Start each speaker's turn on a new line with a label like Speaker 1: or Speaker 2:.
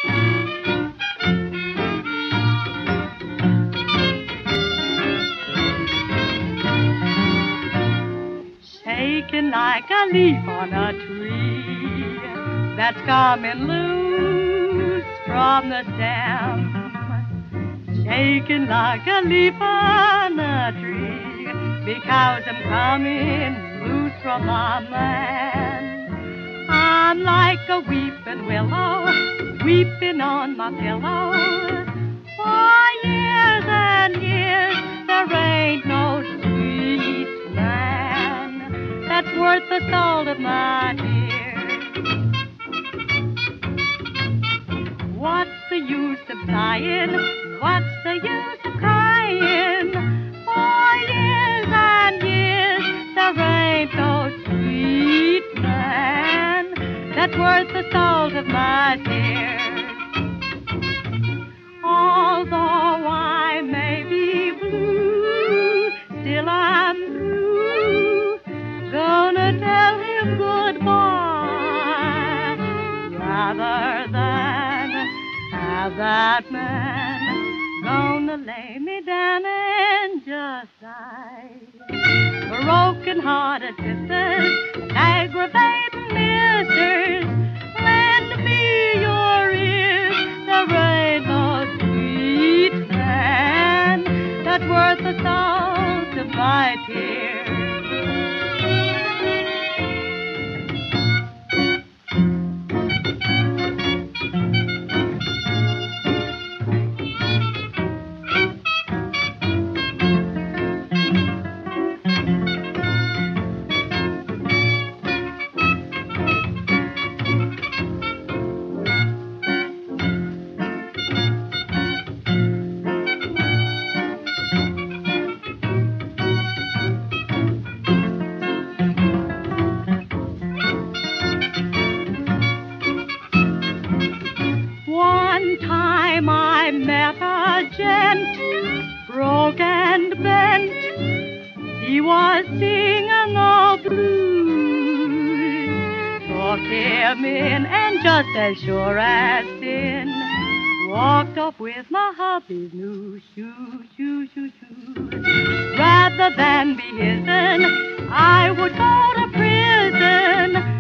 Speaker 1: Shaking like a leaf on a tree that's coming loose from the stem. Shaking like a leaf on a tree because I'm coming loose from my man. I'm like a weeping willow, weeping on my pillow. For years and years there ain't no sweet man that's worth the salt of my tears. What's the use of sighing? What's the use of crying? For years and years there ain't no sweet man that's worth the salt of my tears. Although I may be blue, still I'm through. Gonna tell him goodbye rather than have that man gonna lay me down and just die. Broken-hearted sisters, aggravating misters, lend me your ears. There ain't no sweet man that's worth the salt of my tears. One time I met a gent, broke and bent. He was singing the blues. Took him in and just as sure as sin, walked up with my hubby's new shoes. Rather than be his'n, I would go to prison.